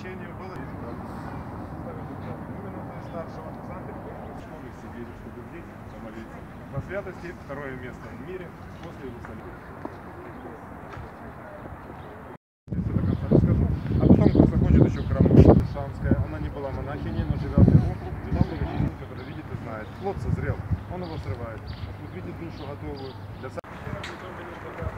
крещению было именно старшего школы сидели, чтобы здесь помолиться. По святости второе место в мире после Иерусалима. Расскажу. А потом, кто захочет, еще Крамушка Шанская. Она не была монахиней, но живя в Перу, жила благочестивым, который видит и знает. Плод созрел, он его срывает. Вот видит душу готовую для